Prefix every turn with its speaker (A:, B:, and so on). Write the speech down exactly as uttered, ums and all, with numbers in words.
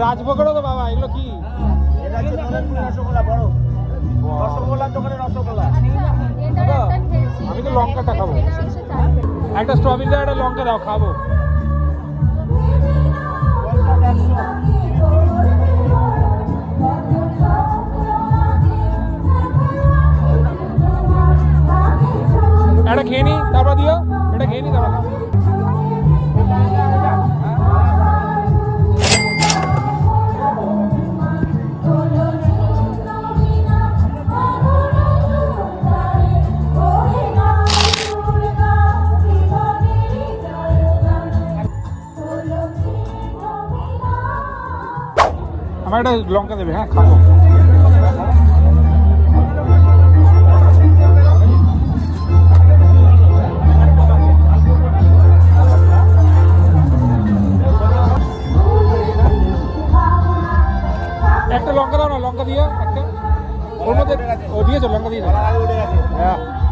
A: রাজভোগেরও তো বাবা, এগুলো কি?
B: রসগোল্লা বড় রসগোল্লার দোকানে রসগোল্লা।
A: আমি তো লঙ্কাটা খাবো, একটা স্ট্রবেরি একটা লঙ্কা দাও, খাবো। এটা খেয়ে নি তারপর দিও, এটা খেয়ে নি তারপর। আমার একটা লঙ্কা দেবে, হ্যাঁ খাবো। একটা লঙ্কা দাও না, লঙ্কা দিও একটা। ওর মধ্যে ও দিয়েছো, লঙ্কা দিয়েছো, হ্যাঁ।